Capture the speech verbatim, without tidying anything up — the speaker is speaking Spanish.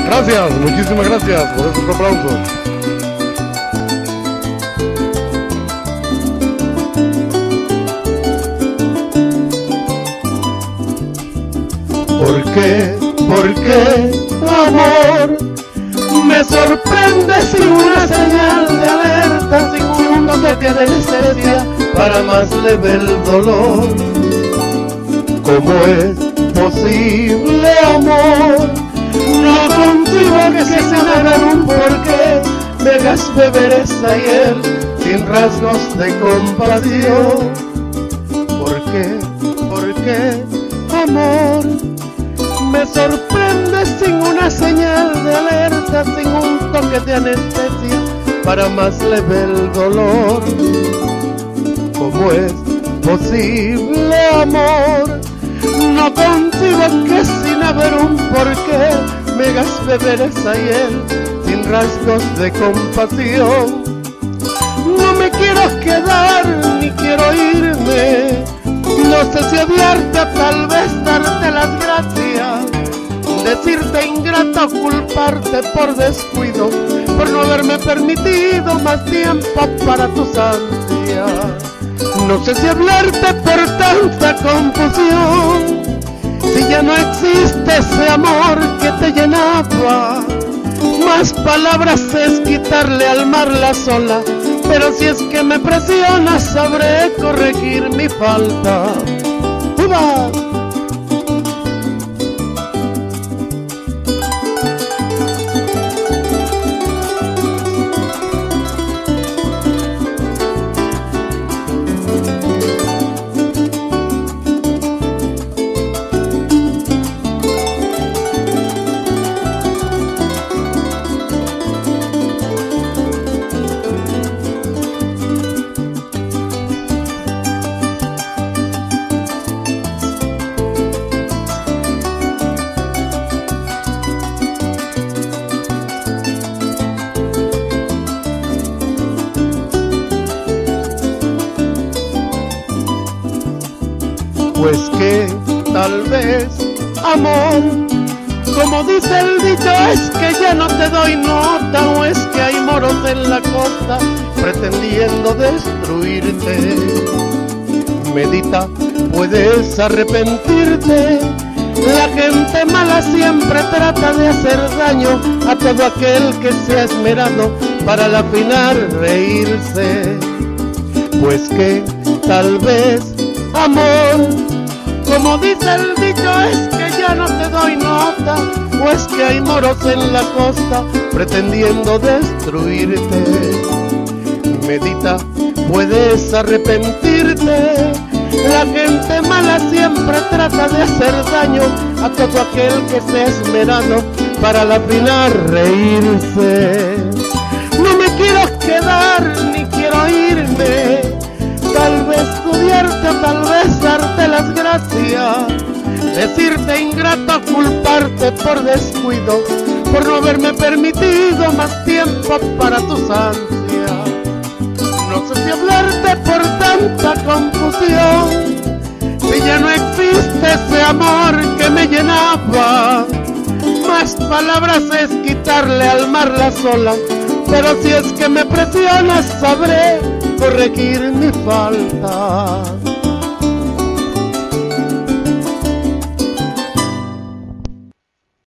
Gracias, muchísimas gracias por esos aplausos. ¿Por qué, por qué, amor, me sorprende sin una señal de alerta, sin un toque de anestesia para más leve el dolor? ¿Cómo es posible, amor? No consigo que se haga un porqué, me hagas beber esa hiel sin rasgos de compasión. ¿Por qué, por qué, amor? Me sorprende sin una señal de alerta, sin un toque de anestesia para más leve el dolor. ¿Cómo es posible, amor? No consigo que sin haber un porqué me hagas beber esa hiel sin rasgos de compasión. No me quiero quedar ni quiero irme, no sé si odiarte o tal vez darte las gracias, decirte ingrata o culparte por descuido, por no haberme permitido más tiempo para tus ansias. No sé si hablarte por tanta confusión, si ya no existe ese amor que te llenaba. Más palabras es quitarle al mar la sola, pero si es que me presionas sabré corregir mi falta. ¡Uva! Pues que tal vez, amor, como dice el dicho, es que ya no te doy nota, o es que hay moros en la costa pretendiendo destruirte. Medita, puedes arrepentirte. La gente mala siempre trata de hacer daño a todo aquel que se ha esmerado para al final reírse. Pues que tal vez, amor, como dice el dicho, es que ya no te doy nota, o es que hay moros en la costa pretendiendo destruirte. Medita, puedes arrepentirte. La gente mala siempre trata de hacer daño a todo aquel que se ha esmerado para al final reírse. No me quiero quedar ni quiero irme, tal vez estudiarte o tal vez darte las gracias, decirte ingrato, culparte por descuido, por no haberme permitido más tiempo para tus ansias. No sé si hablarte por tanta confusión, si ya no existe ese amor que me llenaba. Más palabras es quitarle al mar la sola, pero si es que me presionas sabré corregir mi falta.